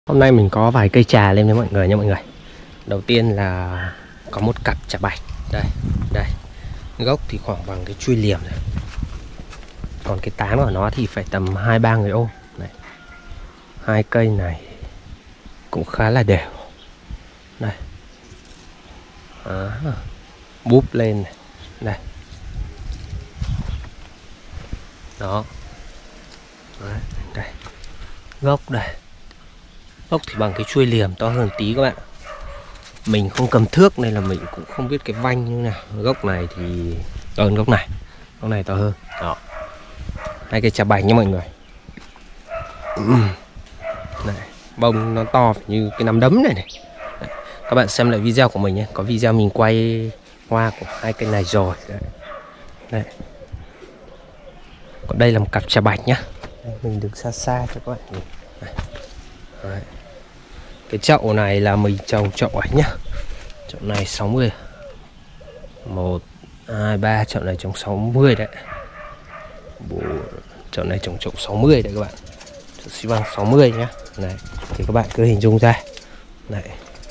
Hôm nay mình có vài cây trà lên với mọi người nha mọi người. Đầu tiên là có một cặp trà bạch. Đây, đây. Gốc thì khoảng bằng cái chuôi liềm này. Còn cái tán của nó thì phải tầm 2-3 người ôm. Này. Hai cây này cũng khá là đều. Đây. Búp lên này. Đây. Đó. Đấy, đây. Gốc đây. Gốc thì bằng cái chuôi liềm to hơn tí các bạn. Mình không cầm thước nên là mình cũng không biết cái vanh như nào. Gốc này thì to hơn gốc này. Gốc này to hơn. Đó. Hai cây trà bạch nha mọi người. Này, bông nó to như cái nắm đấm này này. Đấy. Các bạn xem lại video của mình nhé. Có video mình quay hoa của hai cây này rồi. Đấy. Đấy. Còn đây là một cặp trà bạch nhá. Đây, mình đứng xa xa cho các bạn nhìn. Đấy. Cái chậu này là mình trồng chậu ấy nhá. Chậu này 60. 1, 2, 3. Chậu này trồng 60 đấy. Chậu này trồng chậu 60 đấy các bạn. Chậu xi măng 60 nhá. Này, thì các bạn cứ hình dung ra. Này.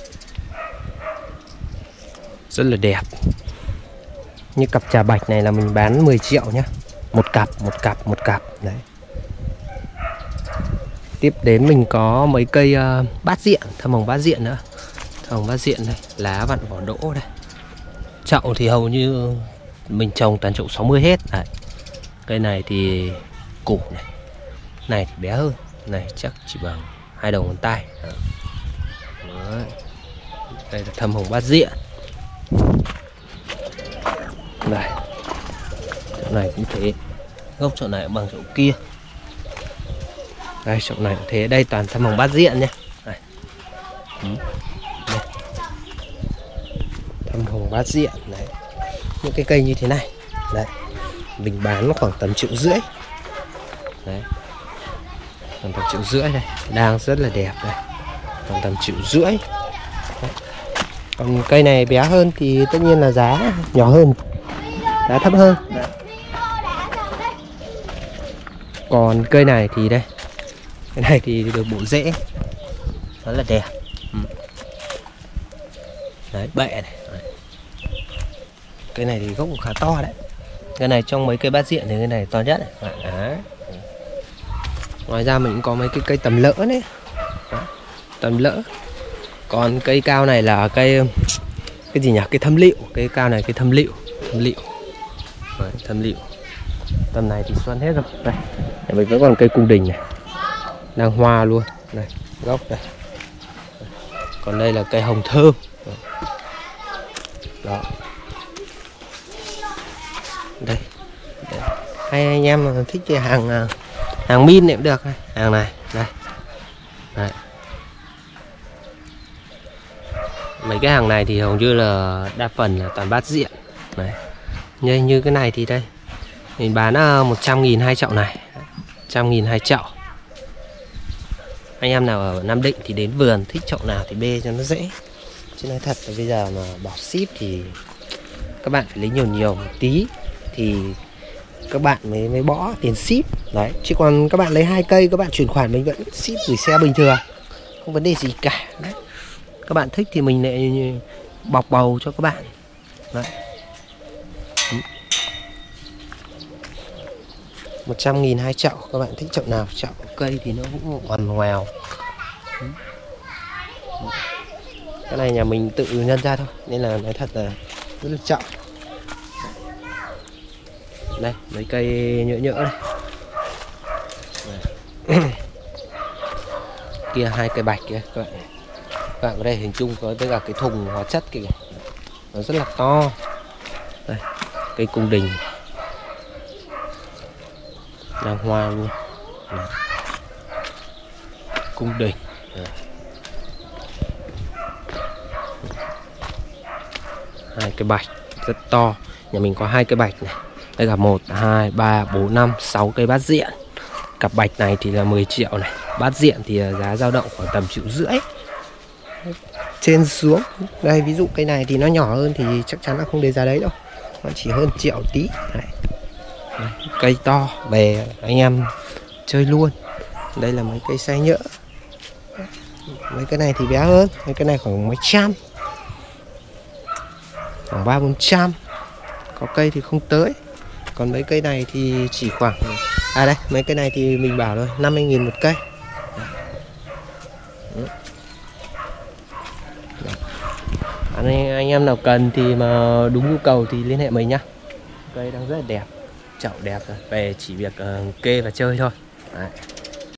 Rất là đẹp. Như cặp trà bạch này là mình bán 10 triệu nhá. Một cặp. Đấy. Tiếp đến mình có mấy cây bát diện, thơm hồng bát diện nữa. Thơm hồng bát diện đây, lá vặn vỏ đỗ đây. Chậu thì hầu như mình trồng toàn chậu 60 hết. Đấy. Cây này thì củ này. Này thì bé hơn. Này chắc chỉ bằng 2 đầu ngón tay. Đấy. Đây là thơm hồng bát diện. Đây. Chậu này cũng thế. Gốc chậu này bằng chậu kia. Đây chậu này cũng thế. Đây toàn thơm hồng bát diện nhé. Đây. Đây. Thơm hồng bát diện này. Những cái cây như thế này. Đây. Mình bán nó khoảng tầm 1,5 triệu. Đấy. Khoảng tầm 1,5 triệu đây. Đang rất là đẹp đây. Khoảng tầm 1,5 triệu. Đấy. Còn cây này bé hơn thì tất nhiên là giá nhỏ hơn. Giá thấp hơn. Đấy. Còn cây này thì đây. Cái này thì được bộ rễ. Rất là đẹp. Đấy, bẹ này. Đấy. Cái này thì gốc cũng khá to đấy. Cái này trong mấy cây bát diện thì cái này to nhất này. Đấy. Ngoài ra mình cũng có mấy cái cây tầm lỡ đấy. Đấy. Tầm lỡ. Còn cây cao này là cây cái gì nhỉ? Cây thâm lựu. Cây cao này cây thâm lựu. Đấy, thâm lựu. Tầm này thì xuân hết rồi. Đây. Mình vẫn còn cây cung đình này. Đang hoa luôn. Đây, gốc đây. Còn đây là cây hồng thơm. Đó. Đây. Đây. Hay anh em thích cái hàng min này cũng được. Hàng này, đây. Đấy. Mấy cái hàng này thì hầu như là đa phần là toàn bát diện. Đấy. Như cái này thì đây. Mình bán 100.000 hai chậu này. 100.000 hai chậu. Anh em nào ở Nam Định thì đến vườn thích chậu nào thì bê cho nó dễ. Chứ nói thật là bây giờ mà bỏ ship thì các bạn phải lấy nhiều một tí thì các bạn mới bỏ tiền ship. Đấy, chứ còn các bạn lấy 2 cây các bạn chuyển khoản mình vẫn ship gửi xe bình thường. Không vấn đề gì cả. Đấy. Các bạn thích thì mình lại bọc bầu cho các bạn. Đấy. 100.000 hai chậu. Các bạn thích chậu nào? Chậu cây thì nó cũng ngoằn ngoèo. Cái này nhà mình tự nhân ra thôi. Nên là nói thật là rất là chậu. Đây, mấy cây nhỡ đây. Kia 2 cây bạch kìa các bạn. Các bạn có đây hình dung có tất cả cái thùng hóa chất kìa. Nó rất là to. Đây, cây cung đình. Đang hoa luôn. Đấy. Cung đình. Đấy. 2 cây bạch rất to. Nhà mình có 2 cây bạch này. Đây là 1, 2, 3, 4, 5, 6 cây bát diện. Cặp bạch này thì là 10 triệu này. Bát diện thì giá dao động khoảng tầm 1,5 triệu. Trên xuống. Đây ví dụ cây này thì nó nhỏ hơn thì chắc chắn là không đến giá đấy đâu. Nó chỉ hơn 1 triệu tí. Đấy. Đây, cây to về anh em chơi luôn. Đây là mấy cây sai nhỡ. Mấy cái này thì bé hơn, mấy cái này khoảng mấy trăm, khoảng 300-400. Có cây thì không tới. Còn mấy cây này thì chỉ khoảng, à đây, mấy cây này thì mình bảo rồi 50.000 một cây. Anh em nào cần thì mà đúng nhu cầu thì liên hệ mình nhá. Cây đang rất là đẹp, chậu đẹp rồi, về chỉ việc kê và chơi thôi. Đấy.